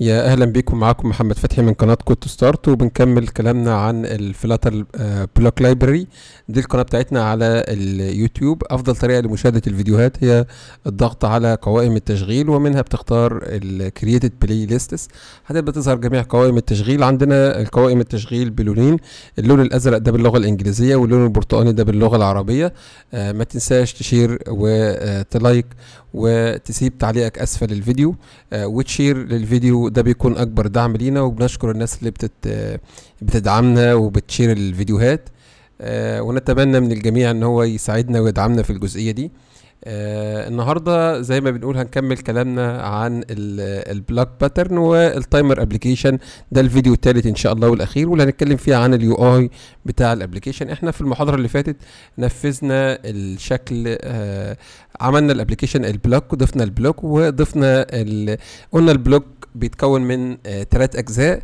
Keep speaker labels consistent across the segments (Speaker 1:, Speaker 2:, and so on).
Speaker 1: يا اهلا بيكم. معاكم محمد فتحي من قناه كود ستارت، وبنكمل كلامنا عن الفلاتر بلوك لايبراري. دي القناه بتاعتنا على اليوتيوب. افضل طريقه لمشاهده الفيديوهات هي الضغط على قوائم التشغيل، ومنها بتختار الكرييتد بلاي ليستس. هتبدا تظهر جميع قوائم التشغيل. عندنا القوائم التشغيل بلونين، اللون الازرق ده باللغه الانجليزيه واللون البرتقاني ده باللغه العربيه. ما تنساش تشير وتلايك وتسيب تعليقك اسفل الفيديو وتشير للفيديو، ده بيكون اكبر دعم لينا. وبنشكر الناس اللي بتدعمنا وبتشير الفيديوهات، ونتمنى من الجميع ان هو يساعدنا ويدعمنا في الجزئية دي. النهارده زي ما بنقول هنكمل كلامنا عن البلوك باترن والتايمر ابلكيشن. ده الفيديو الثالث ان شاء الله والاخير، واللي هنتكلم فيه عن اليو اي بتاع الابلكيشن. احنا في المحاضره اللي فاتت نفذنا الشكل، عملنا الابلكيشن البلوك وضفنا البلوك وضفنا قلنا البلوك بيتكون من 3 اجزاء.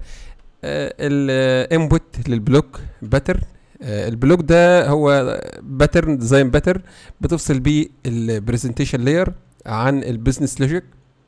Speaker 1: الانبوت للبلوك باترن. البلوك ده هو باترن ديزاين باترن بتفصل بيه البرزنتيشن لاير عن البيزنس لوجيك،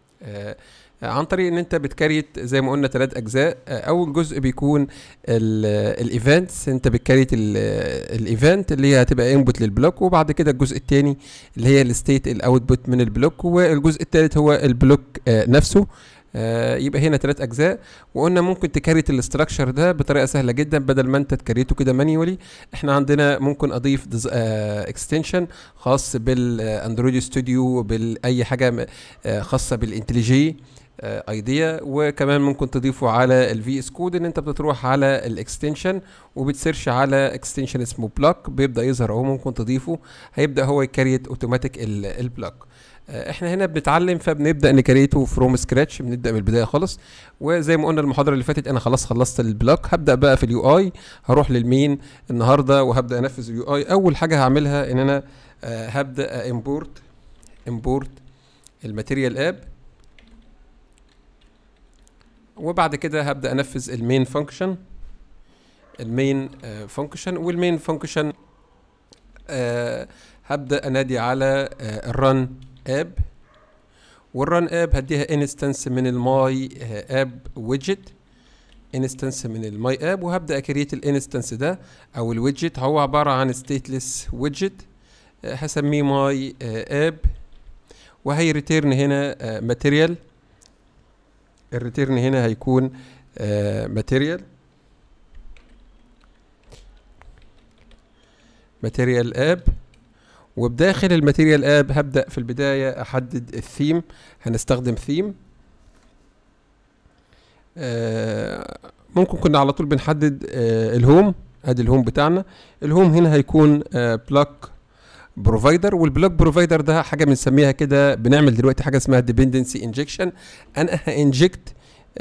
Speaker 1: عن طريق ان انت بتكريت زي ما قلنا 3 اجزاء. اول جزء بيكون الايفنتس، انت بتكريت الايفنت اللي هي هتبقى انبوت للبلوك، وبعد كده الجزء الثاني اللي هي الستيت الاوتبوت من البلوك، والجزء الثالث هو البلوك نفسه. يبقى هنا 3 اجزاء. وقلنا ممكن تكريت الاستراكشر ده بطريقه سهله جدا، بدل ما انت تكريته كده مانيولي. احنا عندنا ممكن اضيف اكستنشن خاص بالاندرويد ستوديو، باي حاجه خاصه بالانتليجي ايديا، وكمان ممكن تضيفه على الفي اس كود. ان انت بتروح على الاكستنشن وبتسيرش على اكستنشن اسمه بلوك، بيبدا يظهر اهو، ممكن تضيفه هيبدا هو يكريت اوتوماتيك البلوك. احنا هنا بنتعلم، فبنبدا نكريته فروم سكراتش، بنبدا من البدايه خالص. وزي ما قلنا المحاضره اللي فاتت انا خلاص خلصت البلوك، هبدا بقى في اليو اي. هروح للمين النهارده وهبدا انفذ اليو اي. اول حاجه هعملها ان انا هبدا امبورت الماتيريال اب، وبعد كده هبدا انفذ المين فانكشن. والمين فانكشن هبدا انادي على الرن اب، والرن اب هديها انستنس من الماي اب ويدجت، انستنس من الماي اب، وهبدا اكريت الانستنس ده او الويدجت. هو عباره عن ستيتلس ويدجت، هسميه ماي اب، وهي ريتيرن هنا ماتيريال. الريتيرن هنا هيكون ماتيريال اب. وبداخل الماتيريال اب هبدأ في البداية احدد الثيم. هنستخدم ثيم. ممكن كنا على طول بنحدد الهوم. ادي الهوم بتاعنا. الهوم هنا هيكون بلوك بروفايدر، والبلوك بروفايدر ده حاجة بنسميها كده، بنعمل دلوقتي حاجة اسمها dependency injection. انا هانجكت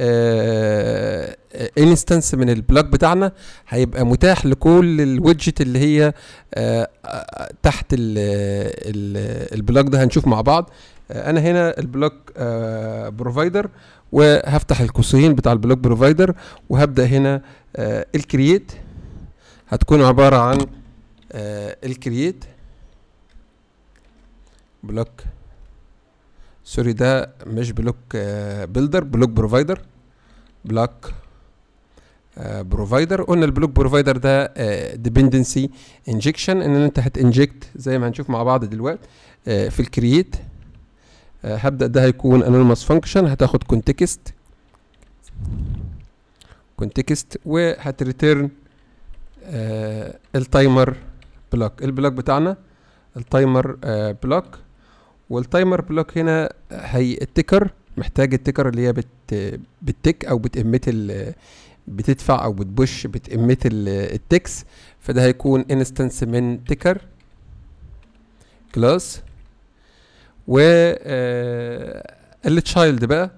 Speaker 1: انستنس من البلوك بتاعنا، هيبقى متاح لكل الويدجت اللي هي تحت البلوك ده. هنشوف مع بعض. انا هنا البلوك بروفايدر، وهفتح القوسين بتاع البلوك بروفايدر، وهبدا هنا الكرييت. هتكون عباره عن الكرييت بلوك، سوري ده مش بلوك بيلدر، بلوك بروفايدر. بلوك بروفايدر. قلنا البلوك بروفايدر ده ديبندنسي انجكشن، ان انت هتنجكت زي ما هنشوف مع بعض دلوقتي في الكرييت. هبدا ده هيكون انونيمous فانكشن، هتاخد كونتكست وهتريتيرن التايمر بلوك. البلوك بتاعنا التايمر بلوك. والتايمر بلوك هنا هي التكر، محتاج التكر اللي هي بتتك او بتأمت بتدفع او بتبوش بتأمت التكس. فده هيكون انستنس من تكر كلاس. و التشايلد بقى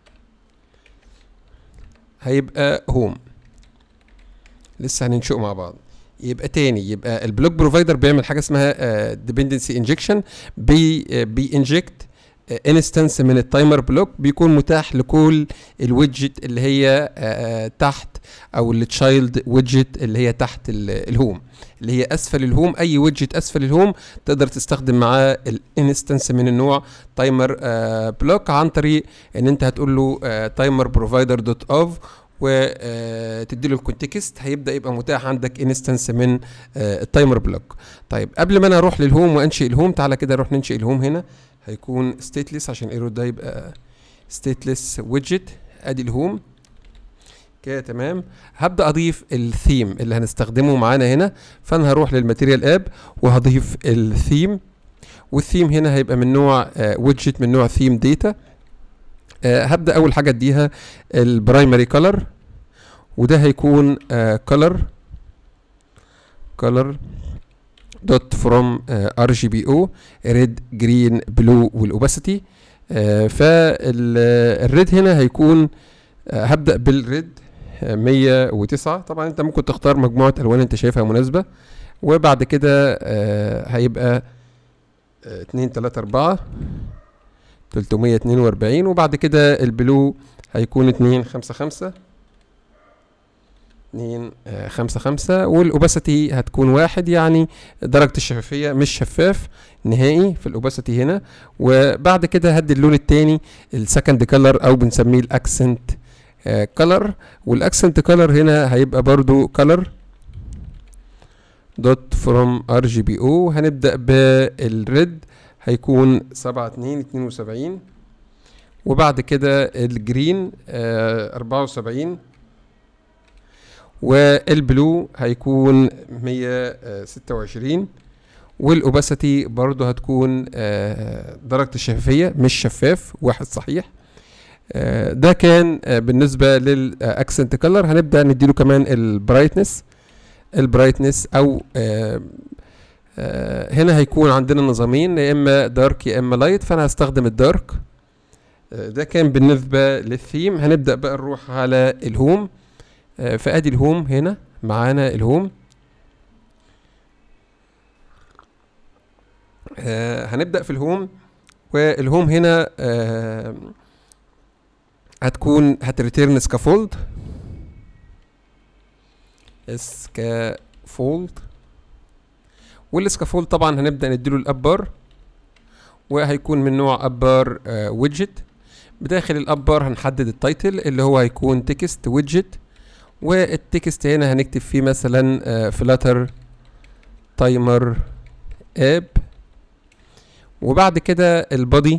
Speaker 1: هيبقى هوم، لسه هننشئه مع بعض. يبقى تاني، يبقى البلوك بروفايدر بيعمل حاجه اسمها dependency injection، بينجكت انستنس من التايمر بلوك بيكون متاح لكل الويدجت اللي هي تحت، او التشايلد ويدجت اللي هي تحت الهوم، اللي هي اسفل الهوم. اي ويدجت اسفل الهوم تقدر تستخدم معاه الانستنس من النوع تايمر بلوك، عن طريق ان انت هتقول له تايمر بروفايدر دوت اوف وتدي له الكونتكست، هيبدا يبقى متاح عندك انستنس من التايمر بلوك. طيب قبل ما انا اروح للهوم وانشئ الهوم، تعالى كده نروح ننشئ الهوم. هنا هيكون ستيتلس عشان الايرور ده يبقى ستيتلس ويدجت. ادي الهوم كده تمام. هبدا اضيف الثيم اللي هنستخدمه معانا هنا، فانا هروح للماتيريال اب وهضيف الثيم، والثيم هنا هيبقى من نوع ويدجت من نوع ثيم داتا. هبدا اول حاجه اديها البرايمري كولر، وده هيكون color دوت فروم RGBO ريد جرين بلو والاوباسيتي. فالريد هنا هيكون هبدا بالريد 109. طبعا انت ممكن تختار مجموعه الوان انت شايفها مناسبه، وبعد كده هيبقى 2 3 4 342، وبعد كده البلو هيكون 2 5 5 2 5 5، والاوباسيتي هتكون 1، يعني درجة الشفافية مش شفاف نهائي في الاوباسيتي هنا. وبعد كده هدي اللون التاني السكند كلر او بنسميه الاكسنت كلر، والاكسنت كلر هنا هيبقى برضو كلر دوت فروم RGBO. هنبدأ بالريد هيكون 7 2 72، وبعد كده الجرين 74، والبلو هيكون 126، والاوباسيتي برضو هتكون درجة الشفافية مش شفاف 1 صحيح. ده كان بالنسبة للاكسنت كلر. هنبدأ نديله كمان البرايتنس او هنا هيكون عندنا نظامين، يا اما دارك يا اما لايت، فانا هستخدم الدارك. ده كان بالنسبة للثيم. هنبدأ بقى نروح على الهوم. فادي الهوم هنا معانا الهوم. هنبدأ في الهوم، والهوم هنا هتكون هتريتيرن سكافولد والسكافولد طبعا هنبدأ نديله الابار، وهيكون من نوع ابار ويدجت. بداخل الابار هنحدد التايتل اللي هو هيكون تكست ويدجت، والتكست هنا هنكتب فيه مثلا فلاتر تايمر اب. وبعد كده البادي،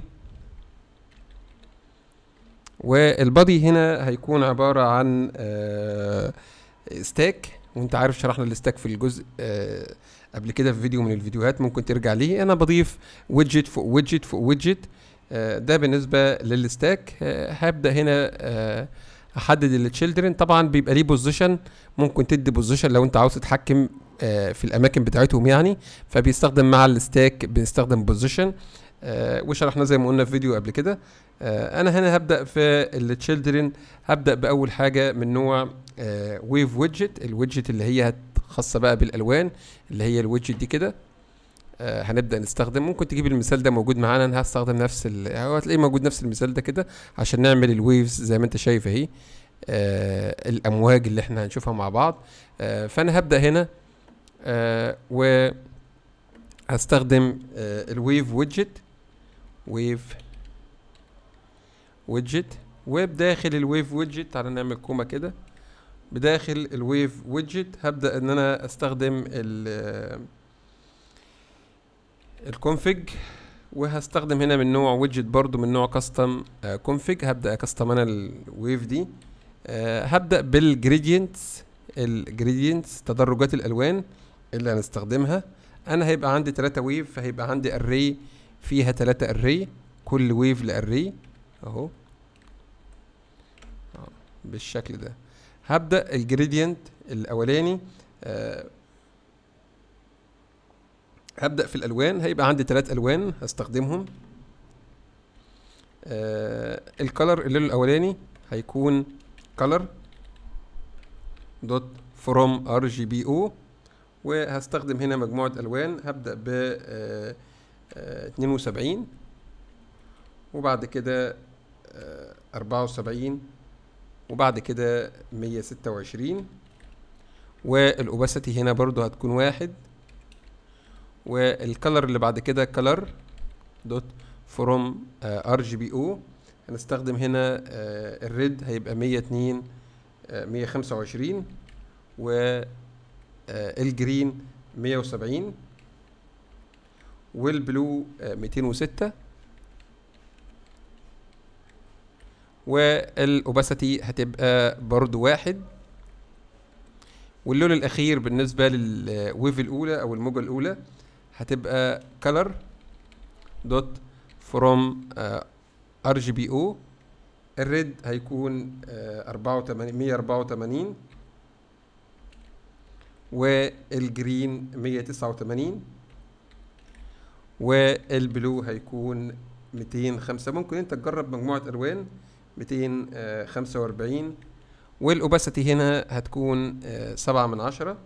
Speaker 1: والبادي هنا هيكون عبارة عن ستاك، وانت عارف شرحنا الستاك في الجزء قبل كده في فيديو من الفيديوهات، ممكن ترجع ليه. انا بضيف ويدجت فوق ويدجت فوق ويدجت. ده بالنسبة للستاك. هبدأ هنا احدد التشيلدرن. طبعا بيبقى ليه بوزيشن، ممكن تدي بوزيشن لو انت عاوز تتحكم في الاماكن بتاعتهم يعني، فبيستخدم مع الستاك بنستخدم بوزيشن، وشرحنا زي ما قلنا في فيديو قبل كده. انا هنا هبدا في التشيلدرن. هبدا باول حاجه من نوع ويف ويدجت، الويدجت اللي هي خاصه بقى بالالوان، اللي هي الويدجت دي كده. هنبدا نستخدم، ممكن تجيب المثال ده موجود معانا. انا هستخدم نفس هو هتلاقيه موجود نفس المثال ده كده عشان نعمل الويفز زي ما انت شايف اهي، الامواج اللي احنا هنشوفها مع بعض. فانا هبدا هنا وهستخدم الويف ويدجت. وبداخل الويف ويدجت تعالى نعمل كوما كده. بداخل الويف ويدجت هبدا ان انا استخدم الكونفيج، وهستخدم هنا من نوع ويدجت برضو من نوع كاستم كونفيج. هبدا اكستم انا الويف دي. هبدا بالجريدينتس، تدرجات الالوان اللي هنستخدمها. انا هيبقى عندي 3 ويف، فهيبقى عندي اري فيها 3 اري، كل ويف لاري اهو بالشكل ده. هبدا الجريدينت الاولاني. هبدأ في الألوان. هيبقى عندي 3 ألوان هستخدمهم. الكالر اللون الأولاني هيكون color دوت فروم RGBO، وهستخدم هنا مجموعة ألوان. هبدأ ب 72، وبعد كده 74، وبعد كده 126. والاوباسيتي هنا برضو هتكون 1. والكالر اللي بعد كده color دوت فروم RGBO. هنستخدم هنا الريد هيبقى 102 125، والجرين 170، والبلو 206. والاوباسيتي هتبقى برضو 1. واللون الاخير بالنسبة للويف الاولى او الموجة الاولى هتبقى color دوت فروم RGBO. الريد هيكون 184، والجرين 189، والبلو هيكون 205. ممكن انت تجرب مجموعة الوان 245. والاوباسيتي هنا هتكون 7/10.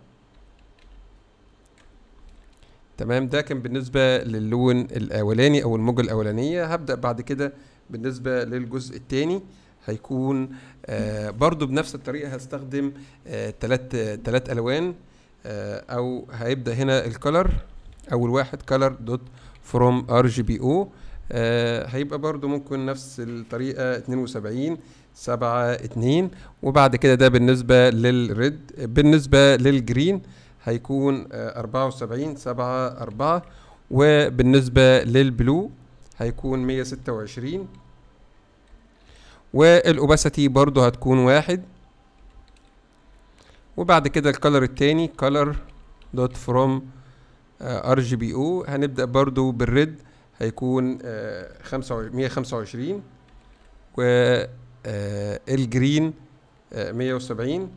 Speaker 1: تمام. ده كان بالنسبة للون الاولاني او الموجة الاولانية. هبدأ بعد كده بالنسبة للجزء الثاني. هيكون برضو بنفس الطريقة هستخدم تلات الوان، او هيبدأ هنا الكالر. اول واحد color دوت فروم RGBO. هيبقى برضو ممكن نفس الطريقة 72 7 2. وبعد كده ده بالنسبة للريد. بالنسبة للجرين هيكون 74 7 4. وبالنسبة للبلو هيكون 126. والاوباسيتي برضو هتكون 1. وبعد كده الكالر التاني color دوت فروم RGBO. هنبدأ برضو بالريد هيكون 125، والجرين 170،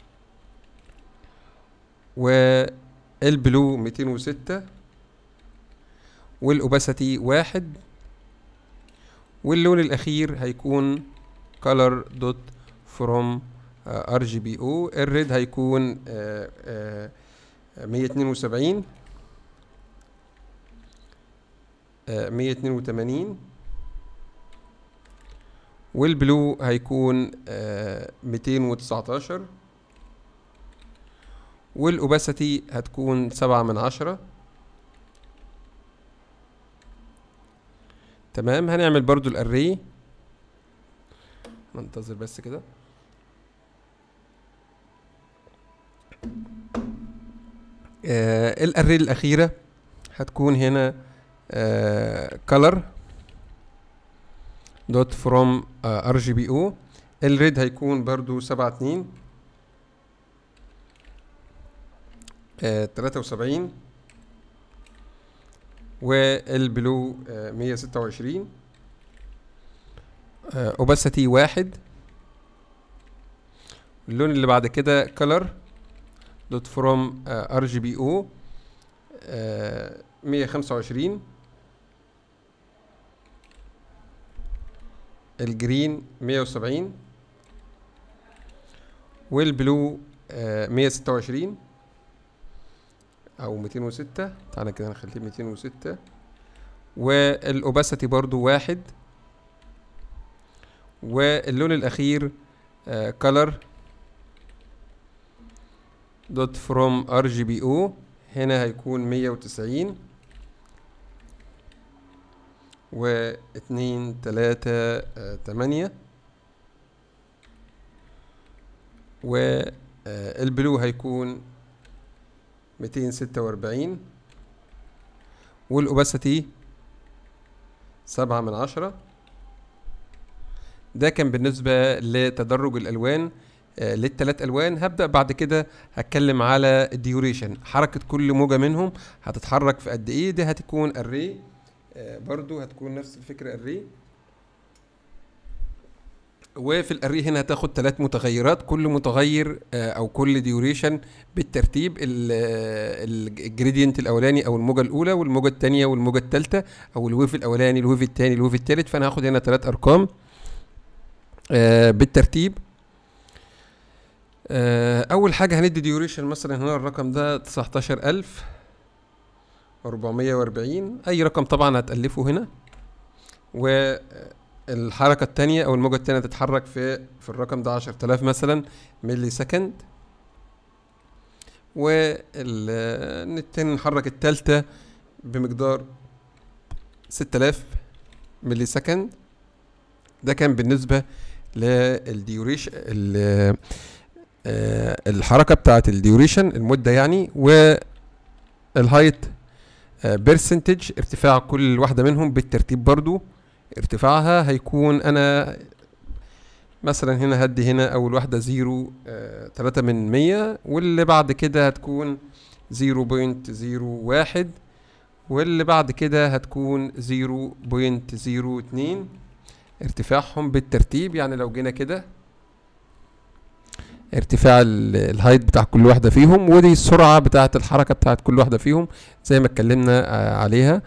Speaker 1: والبلو 206، والاوباسيتي 1. واللون الاخير هيكون color دوت فروم RGBO. الريد هيكون 172، 182، والبلو هيكون 219، والاوباسيتي هتكون 7/10. تمام. هنعمل برضو الاري. ننتظر بس كده. الاري الاخيرة هتكون هنا color دوت فروم RGBO. الريد هيكون برضو 72 73، والبلو 126، اوباسيتي 1. اللون اللي بعد كده color دوت فروم RGBO 125، الجرين 170، والبلو 126 او 206. تعالى كده نخليه 206. والاوباسيتي برضو 1. واللون الاخير color دوت فروم RGBO. هنا هيكون 190، و2 3 8، والبلو هيكون 246، والاوباسيتي 7/10. ده كان بالنسبة لتدرج الالوان للثلاث الوان. هبدأ بعد كده هتكلم على الديوريشن، حركة كل موجة منهم هتتحرك في قد ايه. دي هتكون الري، برضو هتكون نفس الفكرة الري. وفي الاري هنا هتاخد 3 متغيرات، كل متغير او كل ديوريشن بالترتيب. الجريدينت الاولاني او الموجة الاولى، والموجة الثانية، والموجة الثالثة، او الويف الاولاني، الويف الثاني، الويف الثالث. فانا هاخد هنا 3 ارقام بالترتيب. اول حاجة هندي ديوريشن مثلا هنا الرقم ده 19440. اي رقم طبعا هتألفه هنا. والحركة التانية او الموجة التانية تتحرك في الرقم ده 10,000 مثلا ملي سكند، والتاني نحرك التالتة بمقدار 6,000 ملي سكند. ده كان بالنسبة للديوريشن الحركة بتاعة الديوريشن المدة يعني. والهايت برسنتج ارتفاع كل واحدة منهم بالترتيب برضو. ارتفاعها هيكون انا مثلا هنا هدي هنا اول واحدة 0.3 واللي بعد كده هتكون 0.01 واللي بعد كده هتكون 0.02 ارتفاعهم بالترتيب. يعني لو جينا كده ارتفاع الهايت بتاع كل واحدة فيهم، ودي السرعة بتاعة الحركة بتاعة كل واحدة فيهم زي ما اتكلمنا عليها.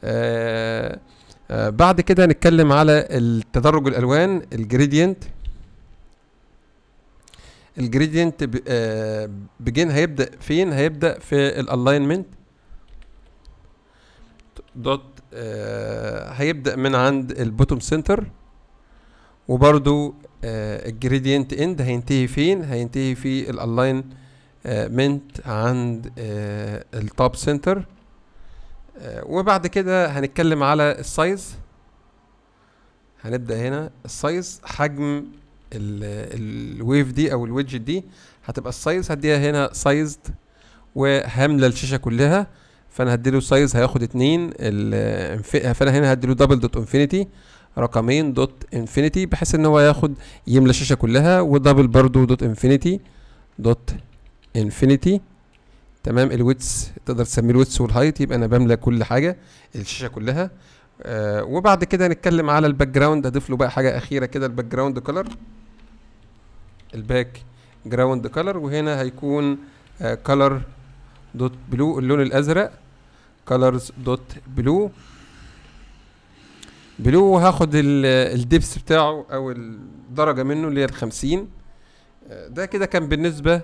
Speaker 1: بعد كده هنتكلم على التدرج الألوان الجريدينت. الجريدينت بجين هيبدأ فين؟ هيبدأ في الالاينمنت دوت، هيبدأ من عند البوتوم سنتر، وبرضو الجريدينت اند هينتهي فين؟ هينتهي في الالاينمنت عند التوب سنتر. وبعد كده هنتكلم على السايز. هنبدأ هنا السايز، حجم الويف دي او الويدجت دي هتبقى السايز، هديها هنا سايزد وهاملة الشاشة كلها، فانا هديله سايز هياخد 2. فانا هنا هديله دبل دوت انفينيتي، رقمين دوت انفينيتي، بحيث ان هو ياخد يملى الشاشة كلها، ودبل برضو دوت انفينيتي دوت انفينيتي. تمام. الويتس تقدر تسميه الويتس والهايت، يبقى انا بملى كل حاجة الشاشة كلها. وبعد كده هنتكلم على الباك جراوند. اضيف له بقى حاجة اخيرة كده، الباك جراوند كولر. الباك جراوند كولر، وهنا هيكون كولر دوت بلو، اللون الازرق، colors دوت بلو. بلو هاخد الدبس بتاعه او الدرجة منه اللي هي ال50. ده كده كان بالنسبة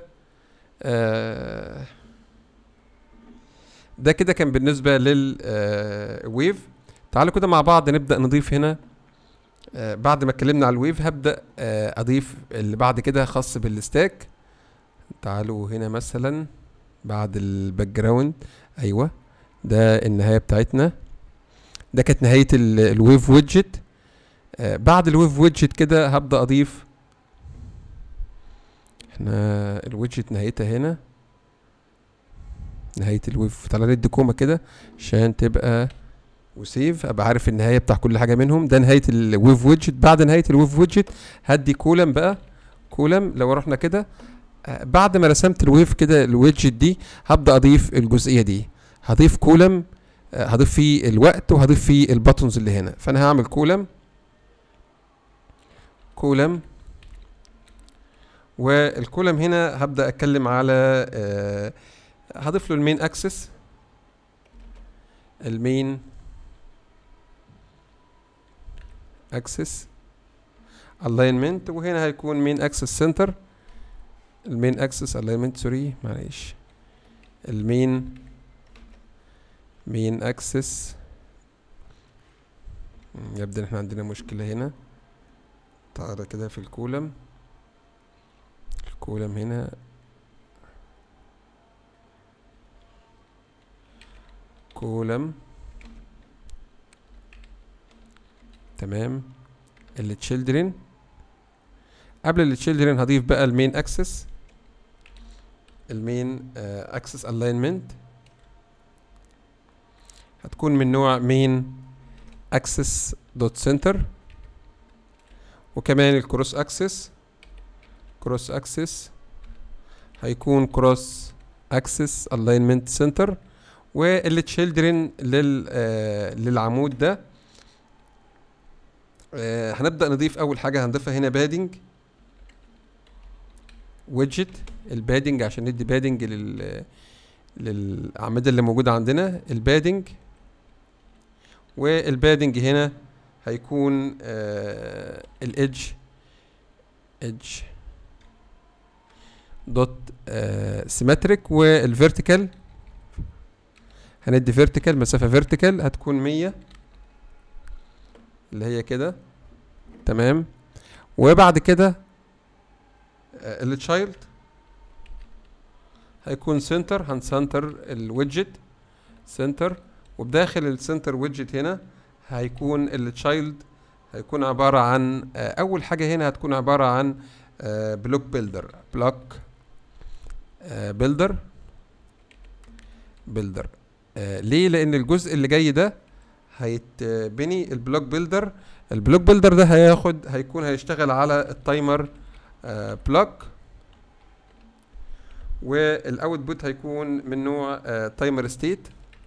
Speaker 1: ده كده كان بالنسبة للويف. تعالوا كده مع بعض نبدأ نضيف هنا. بعد ما اتكلمنا على الويف هبدأ اضيف اللي بعد كده خاص بالستاك. تعالوا هنا مثلا بعد الباك جراوند، ايوه ده النهاية بتاعتنا. ده كانت نهاية الويف ويدجت. بعد الويف ويدجت كده هبدأ اضيف، احنا الويدجت نهايتها هنا نهاية الويف. تعالى ندي كومة كده عشان تبقى وسيف، ابقى عارف النهاية بتاع كل حاجة منهم. ده نهاية الويف ويدجت. بعد نهاية الويف ويدجت هدي كولم بقى، كولم. لو رحنا كده بعد ما رسمت الويف كده الويدجت دي، هبدأ اضيف الجزئية دي. هضيف كولم، هضيف فيه الوقت وهضيف فيه الباتونز اللي هنا. فانا هعمل كولم، كولم، والكولم هنا هبدأ اتكلم على هضيف له المين اكسس، المين اكسس الاينمنت، وهنا هيكون مين اكسس سنتر، المين اكسس الاينمنت، سوري معلش، المين مين اكسس. يبدو ان احنا عندنا مشكلة هنا. تعالى كده في الكولم، الكولم هنا كولم. تمام. التشيلدرن، قبل التشيلدرن هضيف بقى المين اكسس، المين اكسس الاينمنت هتكون من نوع مين اكسس دوت سنتر، وكمان الكروس اكسس، كروس اكسس هيكون كروس اكسس الاينمنت سنتر. والتشيلدرن للعمود ده هنبدأ نضيف اول حاجة هنضيفها هنا بادنج ويدجت، البادنج عشان ندي بادنج للأعمدة اللي موجودة عندنا، البادنج. والبادنج هنا هيكون الإدج، إدج دوت سيمتريك، والفيرتيكال هندي فيرتيكال، مسافة فيرتيكال هتكون 100، اللي هي كده، تمام. وبعد كده التشايلد هيكون سنتر، هنسنتر الويدجت سنتر، وبداخل السنتر ويدجت هنا هيكون التشايلد هيكون عبارة عن أول حاجة هنا هتكون عبارة عن بلوك بيلدر، بلوك بيلدر. ليه؟ لأن الجزء اللي جاي ده هيتبني البلوك بيلدر. البلوك بيلدر ده هيشتغل على التايمر بلوك، والاوتبوت هيكون من نوع تايمر ستيت.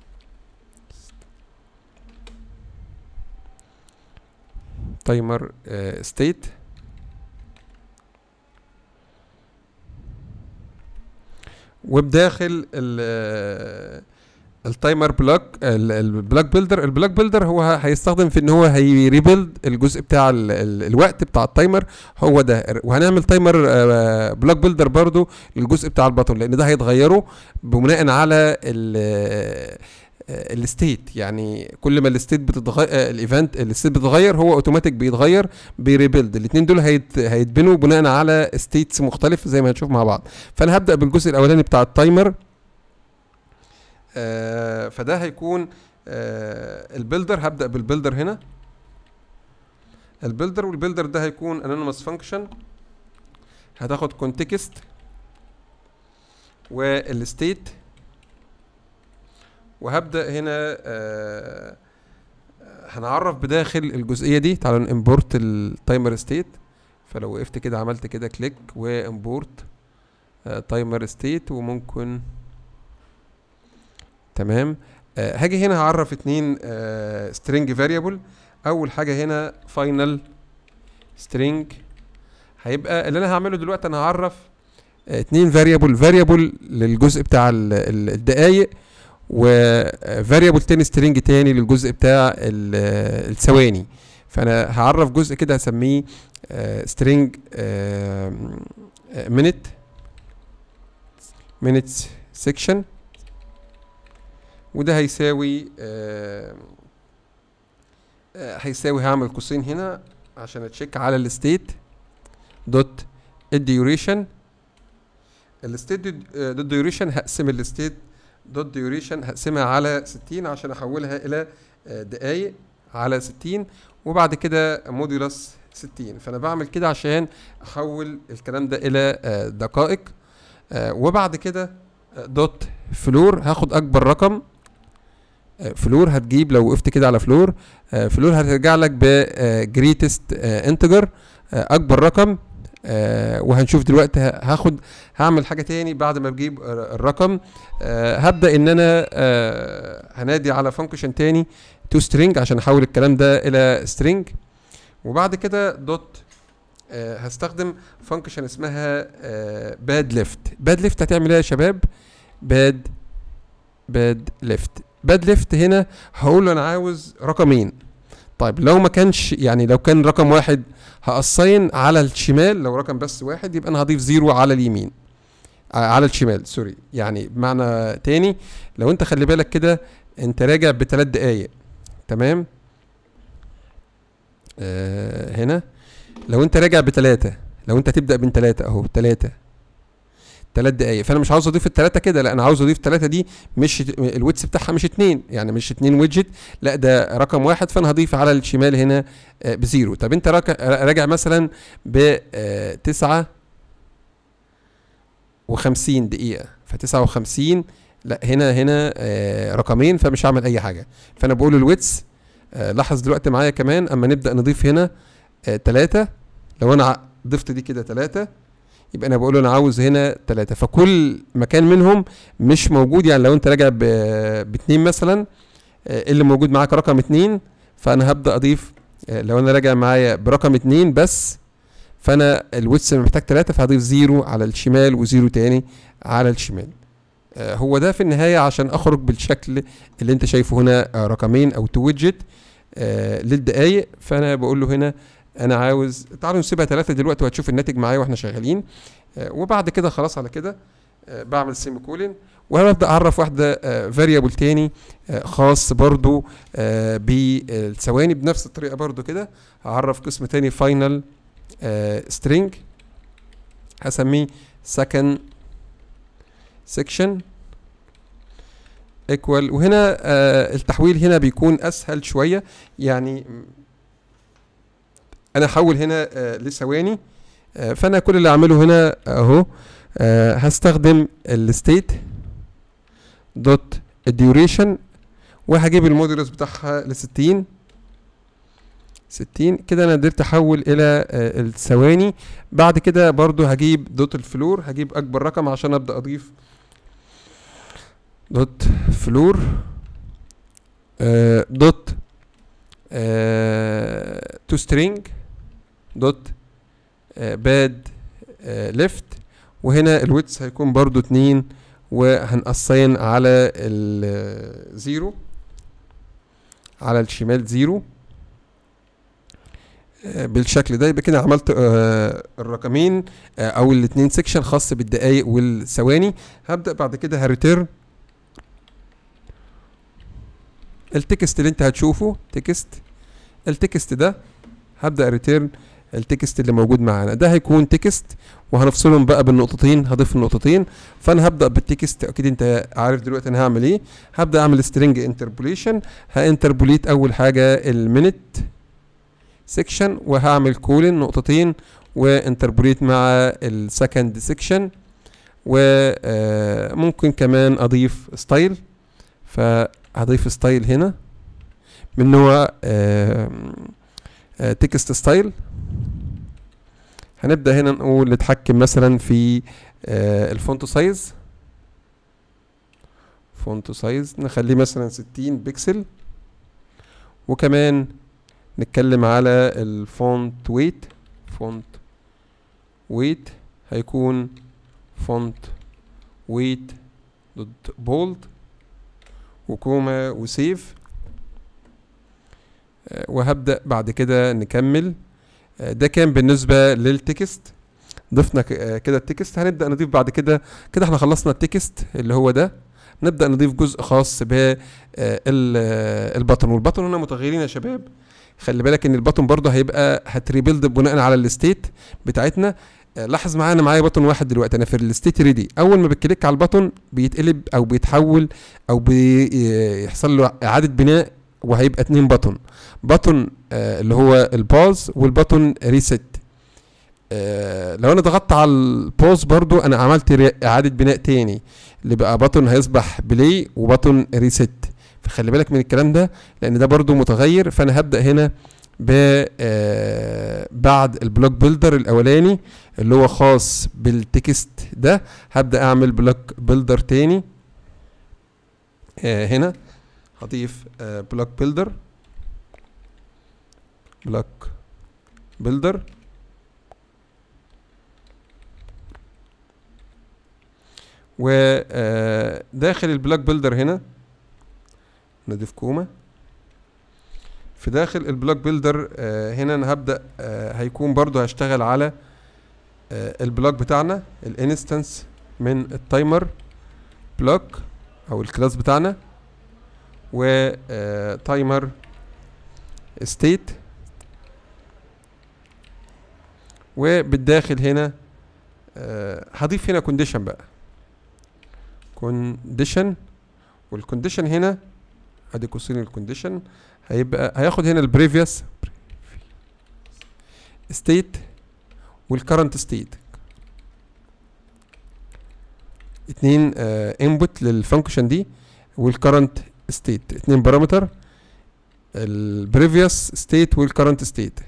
Speaker 1: تايمر ستيت، وبداخل التايمر بلوك البلوك بيلدر. البلوك بيلدر هو هيستخدم في ان هو هيريبيلد الجزء بتاع الوقت بتاع التايمر هو ده، وهنعمل تايمر بلوك بيلدر برضو للجزء بتاع البطن، لان ده هيتغيره بناء على الستيت. يعني كل ما الستيت بتتغير الايفنت الستيت بتتغير، هو اوتوماتيك بيتغير بيريبيلد. الاثنين دول هيتبنوا بناء على ستيتس مختلف زي ما هنشوف مع بعض. فانا هبدا بالجزء الاولاني بتاع التايمر. فده هيكون البيلدر. هبدا بالبيلدر هنا، البيلدر، والبيلدر ده هيكون انونيمous فانكشن، هتاخد كونتكست والستيت. وهبدا هنا هنعرف بداخل الجزئيه دي. تعالوا نimporт التايمر ستيت. فلو وقفت كده عملت كده كليك وامبورت تايمر ستيت، وممكن تمام. هاجي هنا هعرف اتنين string variable. اول حاجه هنا final string. هيبقى اللي انا هعمله دلوقتي انا هعرف اتنين variable للجزء بتاع الدقايق، وفاريبل تاني string تاني للجزء بتاع الثواني. فانا هعرف جزء كده هسميه string minutes section، وده هيساوي هعمل قوسين هنا عشان اتشيك على الستيت دوت الديوريشن. الستيت دوت ديوريشن هقسم الستيت دوت ديوريشن هقسمها على 60 عشان احولها الى دقايق على 60، وبعد كده موديولس 60. فانا بعمل كده عشان احول الكلام ده الى دقائق. وبعد كده دوت فلور هاخد اكبر رقم. فلور هتجيب لو وقفت كده على فلور هترجع لك بجريتست انتجر، اكبر رقم. وهنشوف دلوقتي هعمل حاجه تاني بعد ما بجيب الرقم. هبدا ان انا هنادي على فانكشن تاني تو سترينج عشان احول الكلام ده الى سترينج. وبعد كده دوت هستخدم فانكشن اسمها باد ليفت. هتعمل ايه يا شباب؟ باد ليفت هنا هقول له انا عاوز رقمين. طيب لو ما كانش، يعني لو كان رقم واحد هقصين على الشمال، لو رقم بس واحد يبقى انا هضيف زيرو على اليمين، على الشمال سوري. يعني بمعنى تاني، لو انت خلي بالك كده انت راجع ب3 دقايق، تمام. هنا لو انت راجع ب3، لو انت تبدأ من 3 اهو 3 دقايق، فانا مش عاوز اضيف ال3 كده، لا انا عاوز اضيف 3 دي مش الويتس بتاعها مش 2، يعني مش 2 ويدجت، لا ده رقم واحد، فانا هضيف على الشمال هنا بزيرو. طب انت راجع مثلا ب59 دقيقة، ف59 لا هنا رقمين، فمش هعمل اي حاجة. فانا بقول الويتس لاحظ دلوقتي معايا كمان اما نبدأ نضيف هنا 3. لو انا ضفت دي كده 3 يبقى انا بقول له انا عاوز هنا 3، فكل مكان منهم مش موجود. يعني لو انت راجع ب2 مثلا، اللي موجود معاك رقم 2، فانا هبدا اضيف. لو انا راجع معايا برقم 2 بس، فانا الويتس محتاج 3، فهضيف 0 على الشمال و0 تاني على الشمال. هو ده في النهايه عشان اخرج بالشكل اللي انت شايفه هنا، رقمين او 2 ويدجت للدقايق. فانا بقول له هنا انا عاوز، تعالوا نسيبها 3 دلوقتي وهتشوف الناتج معايا واحنا شغالين. وبعد كده خلاص على كده بعمل سيمي كولين، وهبدا اعرف واحده فاريبل تاني خاص برضو بالثواني بنفس الطريقه برضو كده. هعرف قسم تاني فاينل string هسميه second section equal. وهنا التحويل هنا بيكون اسهل شويه، يعني انا احول هنا لثواني. فانا كل اللي اعمله هنا اهو هستخدم الستيت دوت الديوريشن، وهجيب المودولس بتاعها ل 60 كده. انا قدرت احول الى الثواني. بعد كده برضو هجيب دوت الفلور، هجيب اكبر رقم عشان ابدا اضيف دوت فلور دوت تو سترينج دوت باد ليفت. وهنا الويتس هيكون برضو 2، وهنقصين على الزيرو على الشمال 0 بالشكل ده. يبقى كده عملت الرقمين او الاتنين سيكشن خاص بالدقايق والثواني. هبدأ بعد كده هريتيرن التكست اللي انت هتشوفه تكست. التكست ده هبدأ ريتيرن التكست اللي موجود معانا ده هيكون تكست، وهنفصلهم بقى بالنقطتين. هضيف النقطتين، فانا هبدا بالتكست. اكيد انت عارف دلوقتي انا هعمل ايه. هبدا اعمل سترينج انتربوليشن. هانتربوليت اول حاجه المينت سيكشن، وهعمل كولن نقطتين، وانتربوليت مع السكند سيكشن. وممكن كمان اضيف ستايل، فهضيف ستايل هنا من نوع تكست ستايل. هنبدأ هنا نقول نتحكم مثلا في الفونت سايز. فونت سايز نخليه مثلا 60 بكسل. وكمان نتكلم على الفونت ويت. فونت ويت هيكون فونت ويت دوت بولد وكوما وسيف. وهبدأ بعد كده نكمل. ده كان بالنسبة للتكست. ضفنا كده التكست. هنبدأ نضيف بعد كده. كده احنا خلصنا التكست اللي هو ده. نبدأ نضيف جزء خاص بالبطن. والبطن هنا متغيرين يا شباب. خلي بالك ان البطن برضه هيبقى هتريبيلد بناء على الستيت بتاعتنا. لاحظ معايا بطن واحد دلوقتي. انا في الستيت ريدي، اول ما بتكليك على البطن بيتقلب او بيتحول او بيحصل له اعادة بناء، وهيبقى 2 بطن اللي هو الباز والبطن ريست. لو انا ضغطت على البوز برضو انا عملت اعادة بناء تاني، اللي بقى بطن هيصبح بلاي وبطن ريست. فخلي بالك من الكلام ده لان ده برضو متغير. فانا هبدأ هنا بعد البلوك بيلدر الاولاني اللي هو خاص بالتكست ده، هبدأ اعمل بلوك بيلدر تاني. هنا هضيف بلوك بيلدر وداخل البلوك بيلدر هنا نضيف كوما. في داخل البلوك بيلدر هنا انا هبدأ هيكون برضو هشتغل على البلوك بتاعنا الانستنس من التايمر بلوك او الكلاس بتاعنا، وتايمر ستيت. وبالداخل هنا هضيف هنا كونديشن بقى. كونديشن، والكونديشن هنا ادي قوسين الكونديشن هياخد هنا البريفيوس ستيت والكرنت ستيت. 2 انبوت للفانكشن دي، والكرنت ستيت 2 بارامتر، البريفيوس ستيت والكرنت ستيت.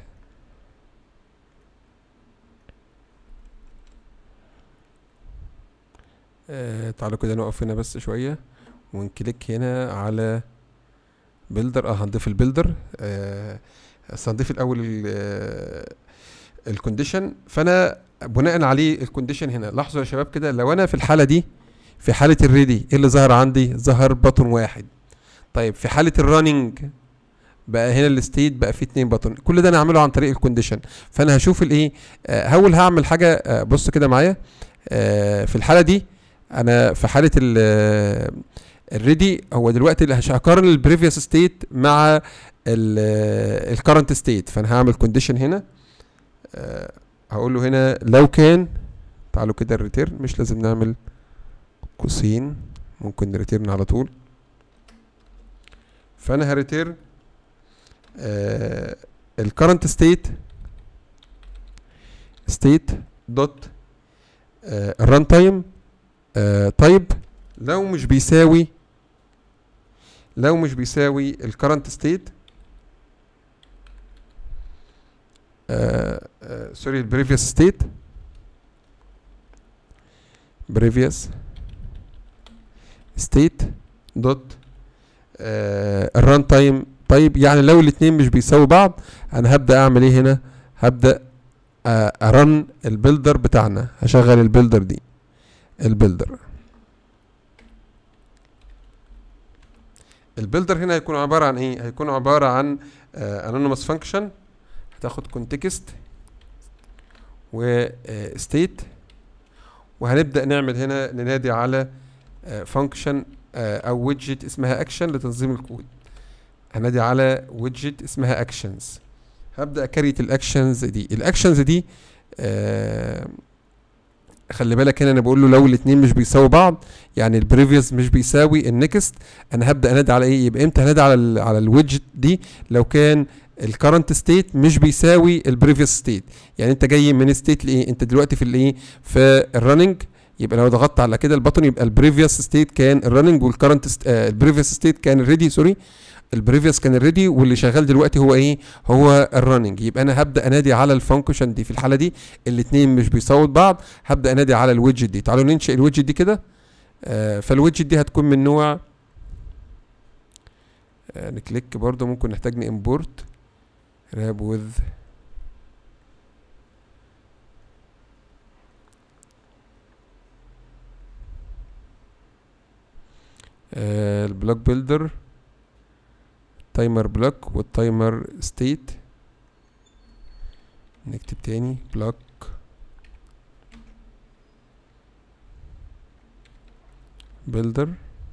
Speaker 1: تعالوا كده نقف هنا بس شوية ونكليك هنا على بيلدر. هنضيف البيلدر. بس هنضيف الاول الكونديشن. فانا بناء عليه الكونديشن هنا. لاحظوا يا شباب كده لو انا في الحالة دي في حالة الريدي ايه اللي ظهر عندي؟ ظهر بطن واحد. طيب في حالة الرننج بقى هنا الستيت بقى فيه 2 بطن. كل ده انا هعمله عن طريق الكونديشن. فانا هشوف الايه هعمل حاجة. بص كده معايا. في الحالة دي انا في حاله الريدي هو دلوقتي اللي هقارن البريفيوس ستيت مع الكرنت ستيت، فانا هعمل كونديشن هنا. هقول له هنا لو كان، تعالوا كده الريتيرن، مش لازم نعمل قوسين، ممكن نريتيرن على طول. فانا هريتيرن الكرنت ستيت دوت الران تايم طيب لو مش بيساوي الكرنت ستيت، سوري البريفيوس ستيت، دوت الران تايم طيب. يعني لو الاتنين مش بيساوي بعض، انا هبدأ اعمل ايه هنا؟ هبدأ ارن البيلدر بتاعنا، هشغل البيلدر دي. البيلدر هنا هيكون عبارة عن ايه؟ هيكون عبارة عن anonymous function هتاخد context و state، وهنبدأ نعمل هنا ننادي على function او widget اسمها action لتنظيم الكود. هنادي على widget اسمها actions. هبدأ كريت الاكشنز دي. خلي بالك هنا انا بقول له لو الاثنين مش بيساوي بعض، يعني البريفيوس مش بيساوي النكست، انا هبدا انادي على ايه؟ يبقى امتى هنادي على الويدجت دي؟ لو كان الكرنت ستيت مش بيساوي البريفيوس ستيت. يعني انت جاي من ستيت لايه؟ انت دلوقتي في الايه؟ في الرننج، يبقى لو ضغطت على كده البطن يبقى البريفيوس ستيت كان الرننج، والكرنت البريفيوس ستيت كان الريدي، سوري البريفيوس كان الريدي، واللي شغال دلوقتي هو ايه؟ هو الرننج. يبقى انا هبدا انادي على الفانكشن دي. في الحاله دي الاثنين مش بيساووا بعض، هبدا انادي على الويدجت دي. تعالوا ننشئ الويدجت دي كده. فالويدجت دي هتكون من نوع نكليك، برضو ممكن نحتاج نimporт راب وذ البلوك بيلدر، تايمر بلوك والتايمر ستيت. نكتب تاني بلوك بيلدر.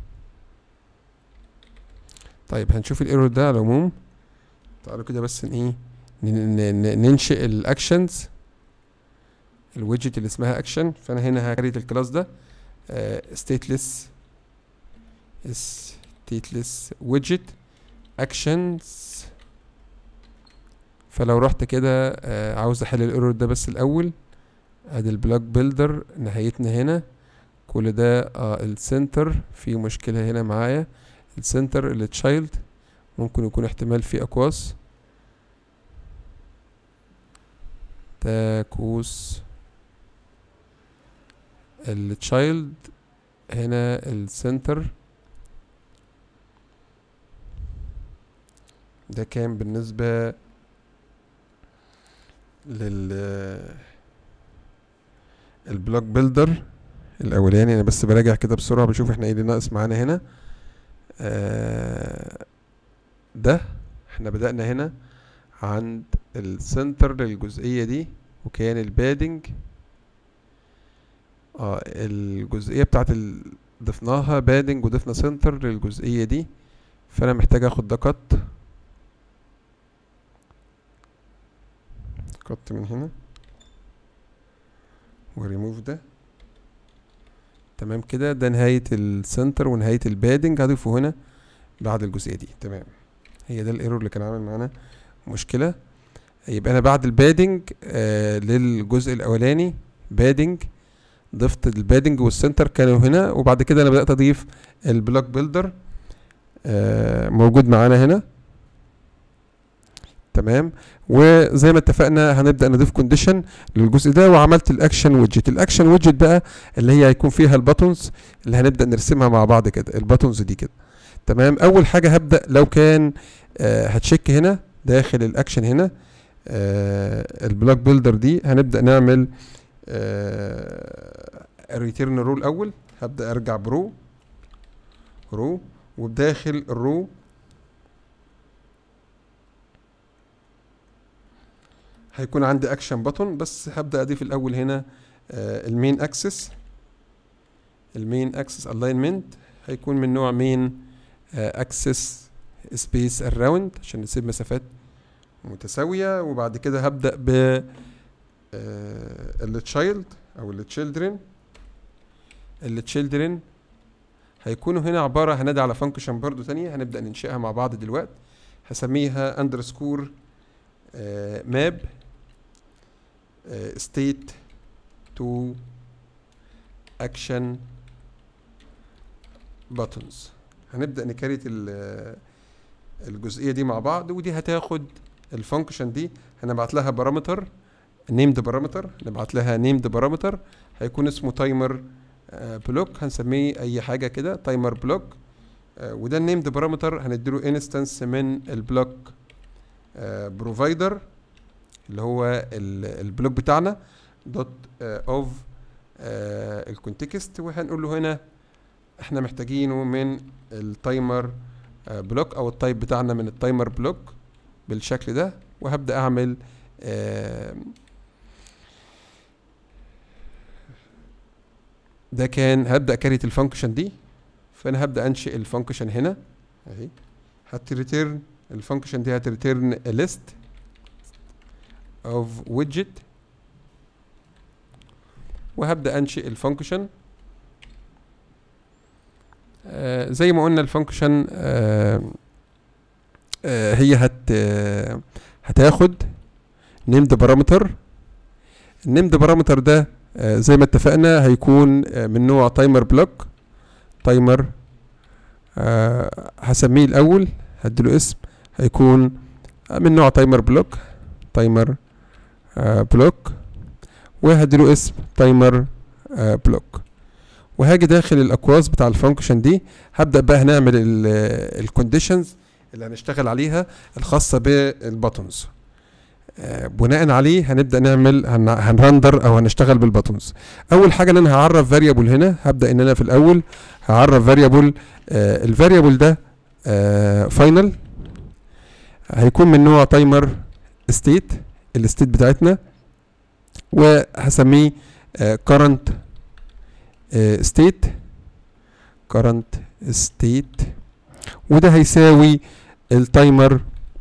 Speaker 1: طيب هنشوف الايرور ده على العموم. تعالوا كده بس ايه ننشئ الاكشنز، الويدجت اللي اسمها اكشن. فانا هنا هكريت الكلاس ده stateless widget actions. فلو رحت كده عاوز احل الايرور ده بس الاول. ادي البلوك بيلدر نهايتنا هنا، كل ده السنتر فيه مشكلة هنا معايا. السنتر التشايلد ممكن يكون احتمال فيه اقواس، ده قوس التشايلد، هنا السنتر ده كان بالنسبة البلوك بيلدر الاولاني. انا بس براجع كده بسرعة بشوف احنا ايه اللي ناقص معانا هنا. ده احنا بدأنا هنا عند السنتر للجزئية دي، وكان البادنج الجزئية بتاعت ضفناها بادنج وضفنا سنتر للجزئية دي. فانا محتاج اخد ده كت من هنا وريموف ده. تمام كده، ده نهاية السنتر ونهاية البادنج، هضيفه هنا بعد الجزئية دي. تمام، هي ده الايرور اللي كان عامل معانا مشكلة. يبقى انا بعد البادنج للجزء الاولاني بادنج، ضفت البادنج والسنتر كانوا هنا، وبعد كده انا بدأت اضيف البلوك بيلدر موجود معانا هنا. تمام، وزي ما اتفقنا هنبدأ نضيف كونديشن للجزء ده، وعملت الاكشن ويدجت. الاكشن ويدجت بقى اللي هي هيكون فيها الباتونز اللي هنبدأ نرسمها مع بعض كده، الباتونز دي كده. تمام، اول حاجة هبدأ لو كان هتشيك هنا داخل الاكشن هنا البلوك بيلدر دي، هنبدأ نعمل ريتيرن رو الاول. هبدأ ارجع برو وبداخل الرو هيكون عندي اكشن بutton، بس هبدأ اضيف الاول هنا المين اكسس المين اكسس الاينمنت هيكون من نوع مين اكسس سبيس اراوند عشان نسيب مسافات متساوية. وبعد كده هبدأ ب التشايلد او التشيلدرن. التشيلدرن هيكونوا هنا عبارة، هنادي على فانكشن برضو تانية هنبدأ ننشئها مع بعض دلوقتي، هسميها اندرسكور ماب state to action buttons. هنبدأ نكريت الجزئية دي مع بعض، ودي هتاخد الفانكشن دي هنبعت لها بارامتر named بارامتر، نبعت لها named بارامتر هيكون اسمه تايمر بلوك، هنسميه اي حاجة كده تايمر بلوك. وده النيمد بارامتر هنديله انستنس من البلوك بروفايدر اللي هو البلوك بتاعنا دوت اوف الكونتكست، وهنقول له هنا احنا محتاجينه من التايمر بلوك او التايب بتاعنا من التايمر بلوك بالشكل ده. وهبدأ اعمل ده كان هبدأ كريت الفانكشن دي، فانا هبدأ انشئ الفانكشن هنا اهي، هتريتيرن الفانكشن دي هتريتيرن list of widget، وهبدأ انشئ الفانكشن زي ما قلنا. الفانكشن هي هتاخد named بارامتر. النيمد بارامتر ده زي ما اتفقنا هيكون من نوع تايمر بلوك. تايمر هسميه الاول هديله اسم هيكون من نوع تايمر بلوك، تايمر بلوك، وهديله اسم تايمر بلوك. وهاجي داخل الاقواس بتاع الفانكشن دي هبدأ بقى هنعمل الكونديشنز اللي هنشتغل عليها الخاصة بالباتونز. بناء عليه هنبدأ نعمل هنرندر او هنشتغل بالباتونز. اول حاجة ان انا هعرف فاريبل هنا، هبدأ ان انا في الاول هعرف فاريبل، الفاريبل ده فاينل هيكون من نوع تايمر ستيت، الستيت بتاعتنا، وهسميه current state current state، وده هيساوي التايمر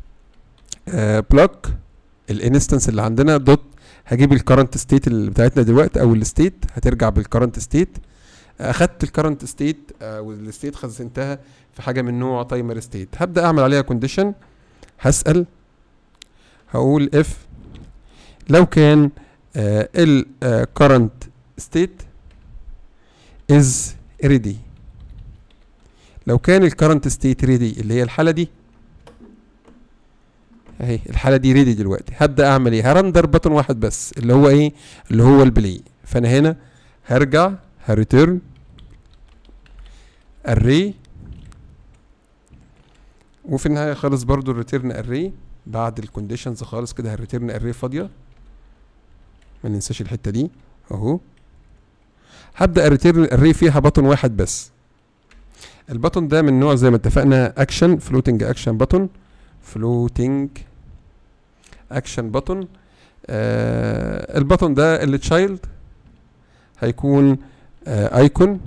Speaker 1: بلوك الانستنس اللي عندنا دوت، هجيب الكرنت ستيت اللي بتاعتنا دلوقتي او الستيت هترجع بالكرنت ستيت. اخدت الكرنت ستيت والستيت خزنتها في حاجه من نوع تايمر ستيت، هبدا اعمل عليها كونديشن، هسال هقول اف لو كان الكرنت ستيت از ريدي، لو كان الكرنت ستيت ريدي اللي هي الحاله دي اهي، الحاله دي ريدي دلوقتي، هبدا اعمل ايه؟ هرندر بطن واحد بس اللي هو ايه؟ اللي هو البلاي. فانا هنا هرجع هريتيرن array، وفي النهايه خالص برضو الريتيرن array بعد الكونديشنز خالص كده هريتيرن array فاضيه، ما ننساش الحته دي اهو. هبدا الريتيرن array فيها بطن واحد بس، البطن ده من نوع زي ما اتفقنا اكشن فلوتنج اكشن بطن، فلوتنج اكشن بطن. البطن ده اللي تشايلد هيكون ايكون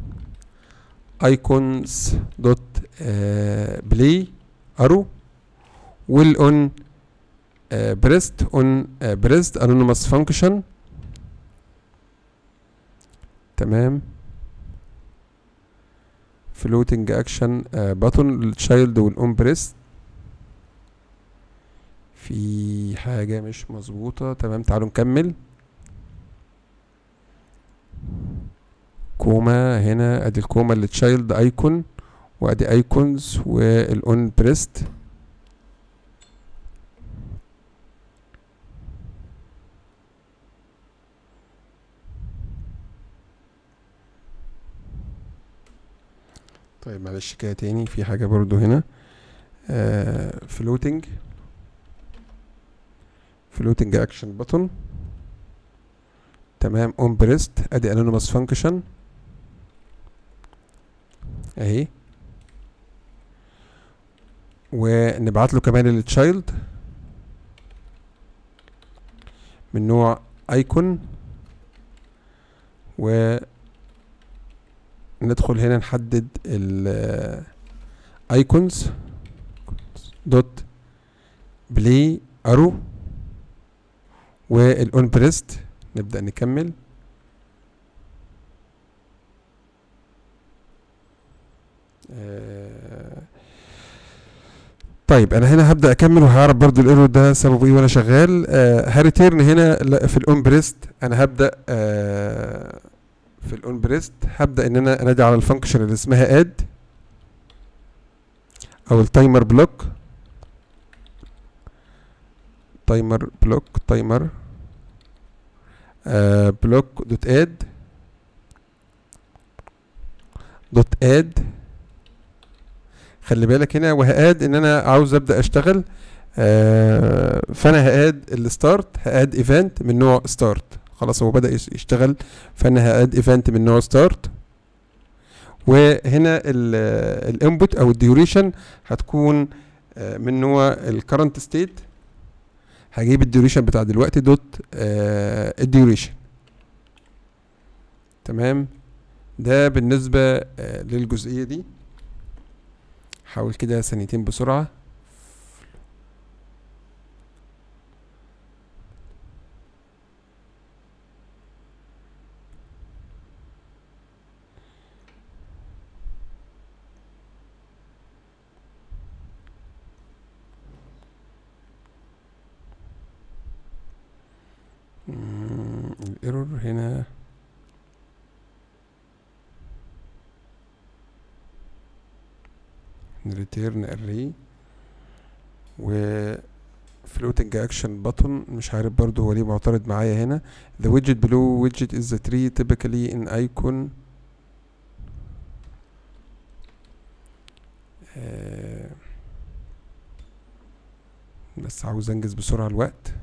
Speaker 1: ايكونز دوت بلاي ارو، والاون بريست اون بريست انونيمous فانكشن. تمام، فلوتنج اكشن بطن التشايلد والاون بريست. في حاجة مش مظبوطة. تمام، تعالوا نكمل. كوما هنا، ادي الكوما اللي تشايلد ايكون، وادي ايكونز والاون بريست. طيب معلش كده تاني، في حاجة برضو هنا فلوتنج اكشن بutton. تمام، اون بريست ادي انونيمous فانكشن اهي، ونبعت له كمان التشايلد من نوع ايكون و ندخل هنا نحدد ال ايكونز دوت بلاي ارو والاون بريست، نبدأ نكمل. طيب انا هنا هبدأ اكمل وهعرف برضو الايرور ده سببه ايه وانا شغال. هريتيرن هنا في الاون بريست. انا هبدأ في الاون بريست هبدأ ان انا انادي على الفانكشن اللي اسمها اد او التايمر بلوك، تايمر بلوك، تايمر بلوك دوت اد دوت اد. خلي بالك هنا وهاد ان انا عاوز ابدا اشتغل، فانا هاد الستارت، هاد ايفنت من نوع ستارت. خلاص هو بدا يشتغل، فانا هاد ايفنت من نوع ستارت. وهنا الانبوت او الديوريشن هتكون من نوع الكرنت ستيت. هجيب الديوريشن بتاع دلوقتي دوت الديوريشن. تمام، ده بالنسبة للجزئية دي. حاول كده ثانيتين بسرعة. الايرور هنا return array و floating action button. مش عارف برضو هو ليه معترض معايا هنا. the widget below widget is the tree typically in icon. بس عاوز انجز بسرعة الوقت.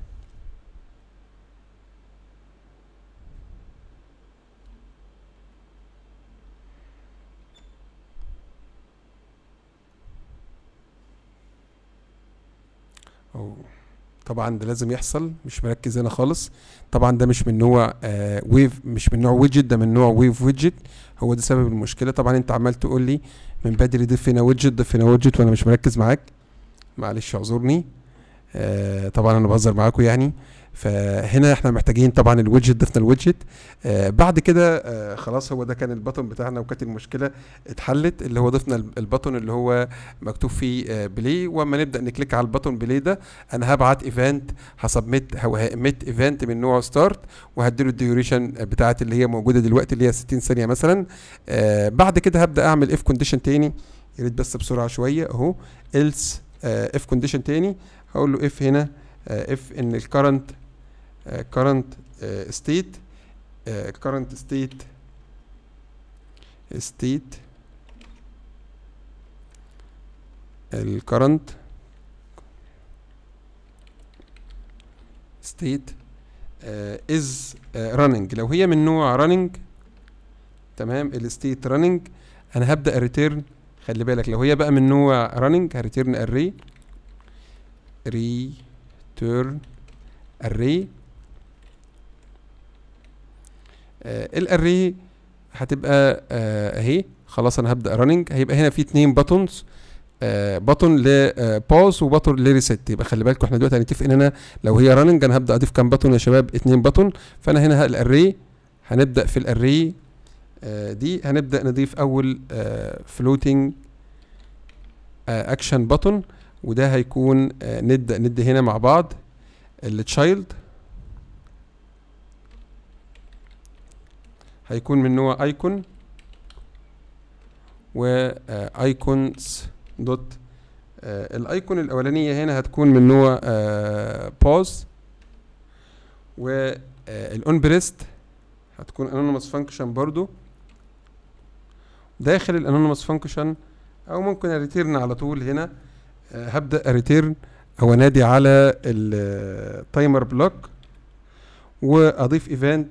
Speaker 1: طبعا ده لازم يحصل، مش مركز هنا خالص. طبعا ده مش من نوع ويف، مش من نوع ويدجت، ده من نوع ويف ويدجت. هو ده سبب المشكله. طبعا انت عمال تقول لي من بدري ضيف هنا ويدجت، ضيف هنا ويدجت، وانا مش مركز معاك، معلش اعذرني. طبعا انا بهزر معاكم يعني. فهنا احنا محتاجين طبعا الويدجت، ضفنا الويدجت. بعد كده خلاص هو ده كان البطن بتاعنا وكانت المشكله اتحلت، اللي هو ضفنا البطن اللي هو مكتوب فيه بلاي. واما نبدا نكليك على البطن بلاي ده انا هبعت ايفنت، هسبميت او هاميت ايفنت من نوع ستارت، وهديله الديوريشن بتاعت اللي هي موجوده دلوقتي اللي هي 60 ثانيه مثلا. بعد كده هبدا اعمل اف كونديشن تاني. يا ريت بس بسرعه شويه اهو. else اف كونديشن تاني، هقول له اف هنا اف ان الكرنت current state current state current state is running. لو هي من نوع running، تمام، الستيت running، انا هبدأ return. خلي بالك لو هي بقى من نوع running هريتيرن array، return array. الاري هتبقى اهي. خلاص انا هبدا راننج. هيبقى هنا في 2 باتونز، باتون لباوز وباتون لريست. يبقى خلي بالكم احنا دلوقتي هنتفق ان انا لو هي راننج انا هبدا اضيف كام باتون يا شباب؟ 2 باتون. فانا هنا الاري هنبدا في الاري دي هنبدا نضيف اول فلوتنج اكشن باتون، وده هيكون نبدا ندي هنا مع بعض التشايلد، هيكون من نوع ايكون و ايكونز دوت. الايكون الاولانيه هنا هتكون من نوع باوز، والاون بريست هتكون انونيموس فانكشن برضو. داخل الانونيموس فانكشن او ممكن اريتيرن على طول هنا. هبدا اريتيرن او انادي على التايمر بلوك واضيف ايفنت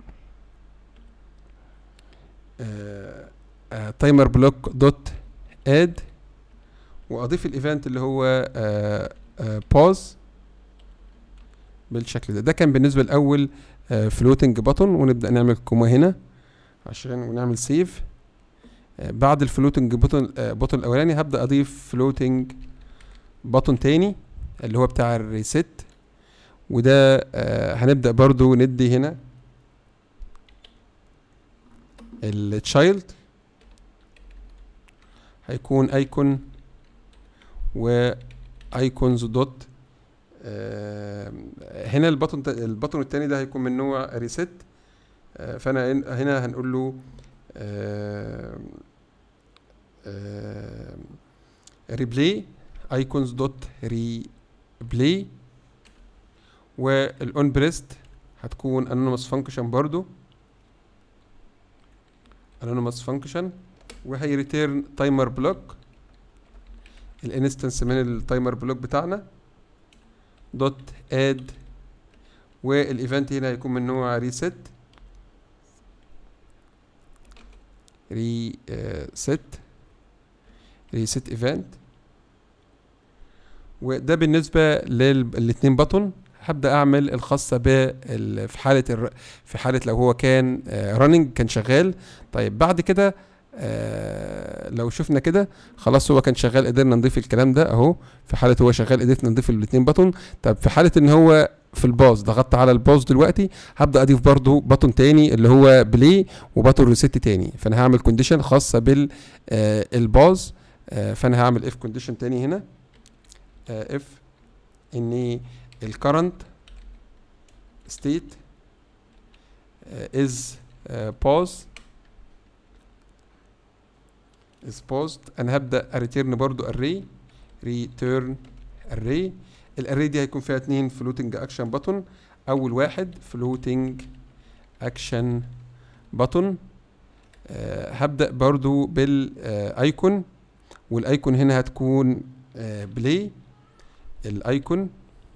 Speaker 1: تايمر بلوك دوت اد، واضيف الايفنت اللي هو باوز بالشكل ده. ده كان بالنسبه لاول فلوتنج باتون. ونبدا نعمل كوما هنا عشان ونعمل سيف. بعد الفلوتنج بوتون الاولاني هبدا اضيف فلوتنج بوتون تاني اللي هو بتاع الريست، وده هنبدا برضو ندي هنا التشايلد هيكون ايكون وايكونز دوت. هنا البطن التاني ده هيكون من نوع ريست، فانا هنا هنقول له ريبلاي ايكونز دوت ريبلاي، والاون بريست هتكون انونيمous فانكشن برضو anonymous function، وهي ريتيرن تايمر بلوك الانستنس من التايمر بلوك بتاعنا دوت اد، والايفنت هنا هيكون من نوع ريست ايفنت. وده بالنسبه للاتنين بطن. هبدا اعمل الخاصه في حاله لو هو كان راننج كان شغال. طيب بعد كده لو شفنا كده خلاص هو كان شغال، قدرنا نضيف الكلام ده اهو. في حاله هو شغال قدرنا نضيف الاثنين بطن. طب في حاله ان هو في الباز ضغطت على الباز دلوقتي هبدا اضيف برضو بطن تاني اللي هو بلاي وبطن ريست تاني. فانا هعمل كونديشن خاصه بالباز. فانا هعمل اف كونديشن تاني هنا، اف ان الكرنت ستيت از باوز is paused. انا هبدا اريتيرن برضو array return array. الاري دي هيكون فيها 2 floating action button. اول واحد floating action button هبدا برضو بالايكون، والايكون هنا هتكون play. الايكون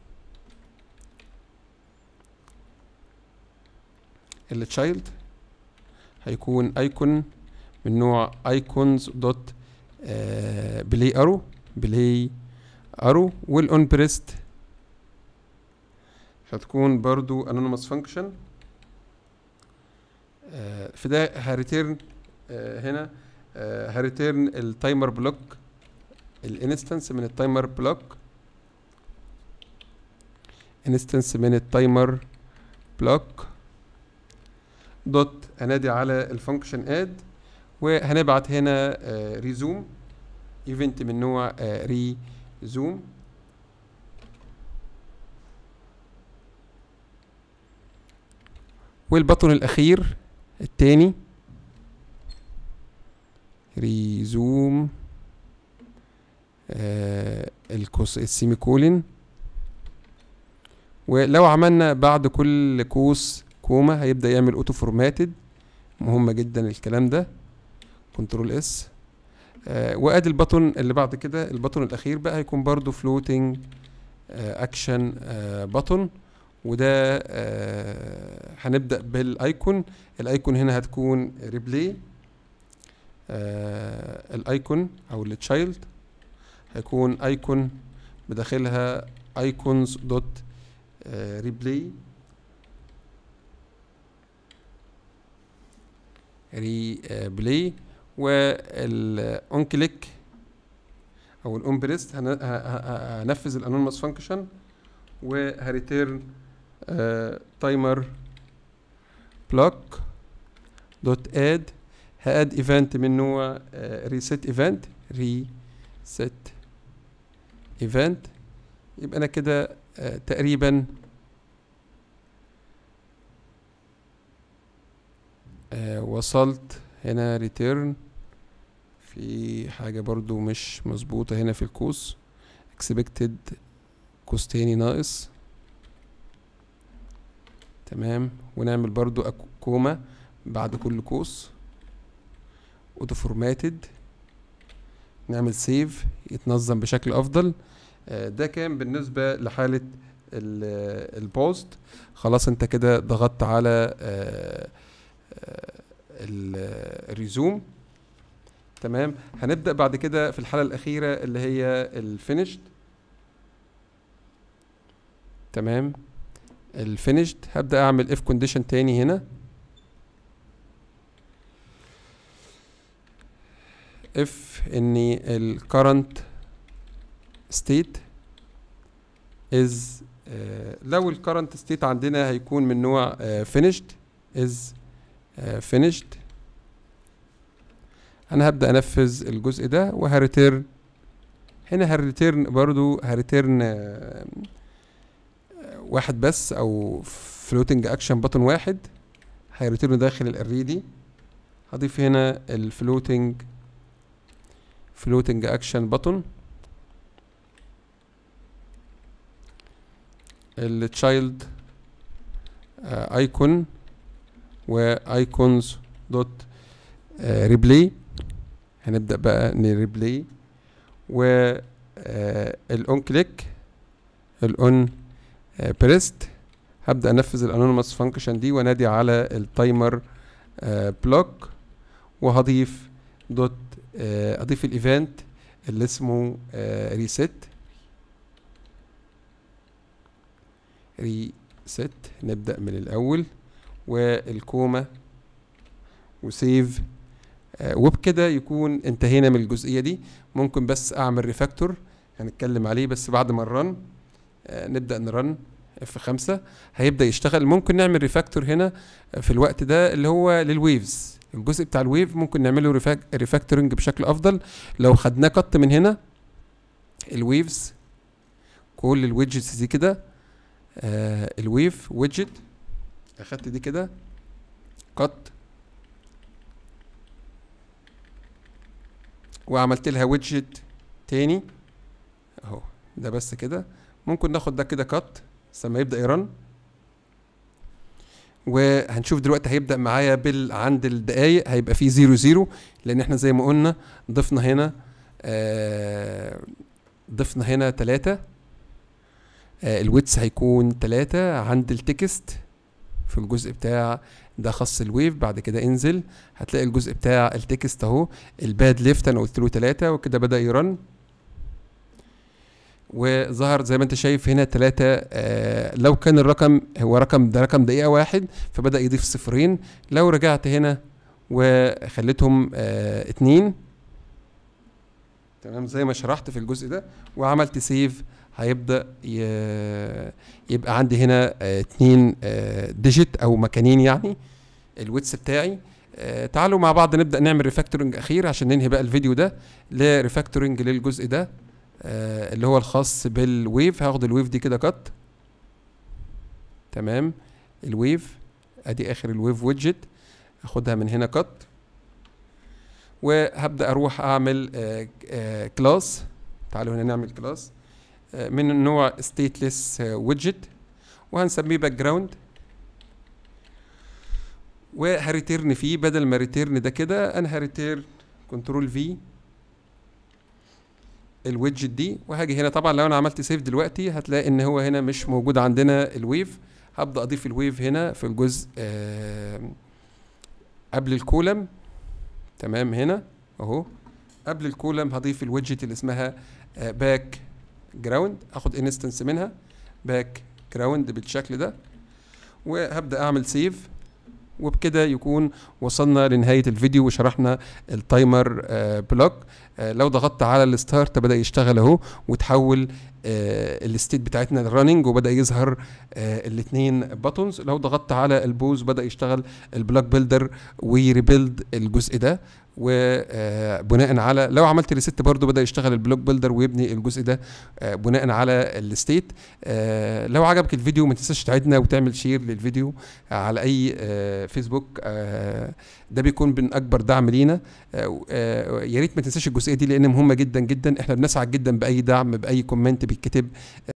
Speaker 1: التشايلد هيكون ايكون من نوع icons دوت بلاي ارو، والاون بريست هتكون برضو anonymous function. في ده هريتيرن هنا هريتيرن التايمر بلوك الانستنس من التايمر بلوك دوت انادي على الفانكشن اد، وهنبعت هنا ريزوم ايفنت من نوع ريزوم. والبطن الاخير التاني ريزوم السيمي كولين. ولو عملنا بعد كل قوس كوما هيبدأ يعمل اوتو فورماتد. مهمة جدا الكلام ده، كنترول اس. وادي البطن اللي بعد كده. البطن الاخير بقى هيكون برضو فلوتنج اكشن بطن، وده هنبدأ بالايكون. الايكون هنا هتكون ريبلاي. الايكون او التشايلد هيكون ايكون بداخلها ايكونز دوت ريبلاي والاون كليك او الاون بريست هنفذ الانونيمous فانكشن وهريتيرن تايمر بلوك دوت اد. هاد ايفنت من نوع ريست ايفنت. يبقى انا كده تقريبا وصلت. هنا ريتيرن في حاجة برضو مش مظبوطة هنا في القوس، expected قوس تاني ناقص. تمام. ونعمل برضو كوما بعد كل قوس، اوتو فورماتد. نعمل سيف يتنظم بشكل افضل. ده كان بالنسبة لحالة البوست. خلاص انت كده ضغطت على الريزوم. تمام. هنبدأ بعد كده في الحالة الأخيرة اللي هي الفينيشد. تمام. الفينيشد هبدأ أعمل if condition تاني هنا. if ان ال current state is لو ال current state عندنا هيكون من نوع finished is finished. انا هبدأ انفذ الجزء ده وهريتيرن هنا. هريتيرن برضو هريتيرن واحد بس او floating action button واحد هيريتيرن داخل الاري دي. هضيف هنا ال floating action button ال child icon و icons dot replay. هنبدأ بقى نريبلاي و ال on click ال on pressed. هبدأ انفذ الانونيموس فانكشن دي وانادي على التايمر بلوك وهضيف دوت اضيف الايفنت اللي اسمه ريست. نبدأ من الاول والكوما وسيف وبكده يكون انتهينا من الجزئية دي. ممكن بس اعمل ريفاكتور هنتكلم عليه بس بعد ما نرن. نبدأ نرن F5 هيبدأ يشتغل. ممكن نعمل ريفاكتور هنا في الوقت ده اللي هو للويفز. الجزء بتاع الويف ممكن نعمله ريفاكتورنج بشكل افضل لو خدناه قط من هنا. الويفز كل الويدجتس دي كده الويف ويدجت اخدت دي كده قط وعملت لها ويدجت تاني اهو ده بس كده. ممكن ناخد ده كده قط لما يبدأ يرن وهنشوف دلوقتي هيبدأ معايا عند الدقايق هيبقى فيه 00 لان احنا زي ما قلنا ضفنا هنا 3 الويتس هيكون 3 عند التكست في الجزء بتاع ده خاص الويف. بعد كده انزل هتلاقي الجزء بتاع التكست اهو الباد ليفت انا قلت له 3 وكده بدأ يرن وظهر زي ما انت شايف هنا 3. لو كان الرقم هو رقم دقيقة 1 فبدأ يضيف صفرين. لو رجعت هنا وخليتهم 2 تمام زي ما شرحت في الجزء ده وعملت سيف هيبدأ يبقى عندي هنا 2 ديجيت او مكانين يعني الويتس بتاعي. تعالوا مع بعض نبدأ نعمل ريفاكتورنج اخير عشان ننهي بقى الفيديو ده لريفاكتورنج للجزء ده اللي هو الخاص بالويف. هاخد الويف دي كده كات تمام. الويف ادي اخر الويف ويدجت اخدها من هنا كات وهبدأ اروح اعمل كلاس. تعالوا هنا نعمل كلاس من النوع stateless widget وهنسميه باك جراوند وهريتيرن فيه بدل ما ريتيرن ده كده انا هريتيرن كنترول في الويدجت دي وهاجي هنا. طبعا لو انا عملت سيف دلوقتي هتلاقي ان هو هنا مش موجود عندنا الويف. هبدأ اضيف الويف هنا في الجزء قبل الكولم تمام. هنا اهو قبل الكولم هضيف الويدجت اللي اسمها باك جراوند. اخد انستنس منها باك جراوند بالشكل ده وهبدأ اعمل سيف وبكده يكون وصلنا لنهاية الفيديو وشرحنا التايمر بلوك. لو ضغطت على الستارت بدأ يشتغل اهو وتحول الستيت بتاعتنا للرننج وبدأ يظهر الاثنين باتونز. لو ضغطت على البوز بدأ يشتغل البلوك بيلدر ويريبيلد الجزء ده وبناء على لو عملت ريست برضو بدأ يشتغل البلوك بيلدر ويبني الجزء ده بناء على الستيت. لو عجبك الفيديو ما تنساش تعيدنا وتعمل شير للفيديو على اي فيسبوك. ده بيكون من اكبر دعم لينا. يا ريت ما تنساش الجزئيه دي لان مهمه جدا جدا. احنا بنسعد جدا باي دعم باي كومنت بيتكتب.